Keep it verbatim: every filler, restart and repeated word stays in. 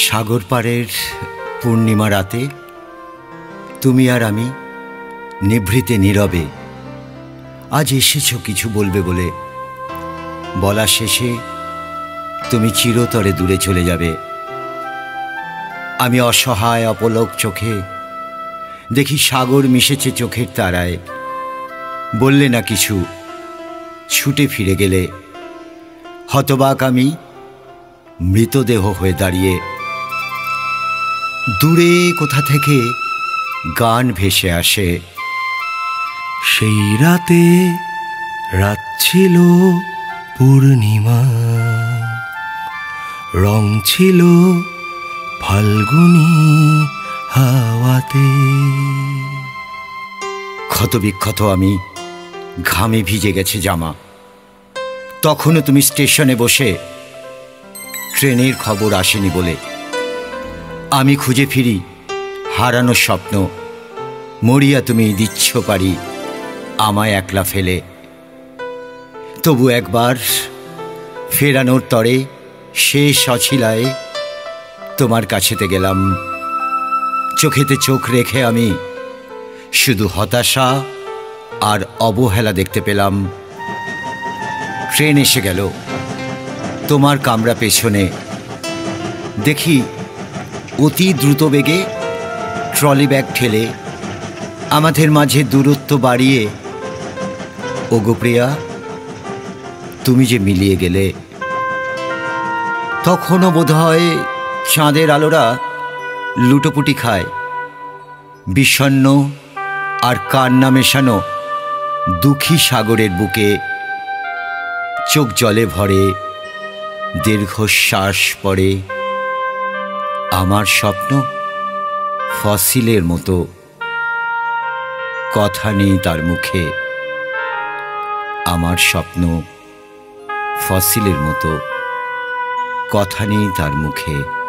সাগর পাড়ের পূর্ণিমা রাতে তুমি আর আমি নিভৃতে নীরবে আজ এসেছো কিছু বলবে বলে। বলা শেষে তুমি চিরতরে দূরে চলে যাবে। আমি অসহায় অপলক চোখে দেখি সাগর মিশেছে চোখের তারায়। বললে না কিছু, ছুটে ফিরে গেলে। হতবাক আমি মৃতদেহ হয়ে দাঁড়িয়ে। দূরে কোথা থেকে গান ভেসে আসে। সেই রাতে রাত ছিল পূর্ণিমা, রং ছিল ফাল্গুনী হাওয়াতে। ক্ষতবিক্ষত আমি, ঘামে ভিজে গেছে জামা। তখনও তুমি স্টেশনে বসে, ট্রেনের খবর আসেনি বলে। আমি খুঁজে ফিরি হারানোর স্বপ্ন। মরিয়া তুমি দিচ্ছ পারি আমায় একলা ফেলে। তবু একবার ফেরানোর তরে শেষ অছিলায় তোমার কাছেতে গেলাম। চোখেতে চোখ রেখে আমি শুধু হতাশা আর অবহেলা দেখতে পেলাম। ট্রেন এসে গেল, তোমার কামরা পেছনে। দেখি অতি দ্রুত বেগে ট্রলি ব্যাগ ঠেলে আমাদের মাঝে দূরত্ব বাড়িয়ে ওগো প্রিয়া, তুমি যে মিলিয়ে গেলে। তখনও বোধহয় চাঁদের আলোরা লুটোপুটি খায়। বিষণ্ণ আর কান্না মেশানো দুঃখী সাগরের বুকে চোখ জলে ভরে, দীর্ঘশ্বাস পড়ে। আমার স্বপ্ন ফসিলের মতো, কথা নেই তার মুখে। আমার স্বপ্ন ফসিলের মতো, কথা নেই তার মুখে।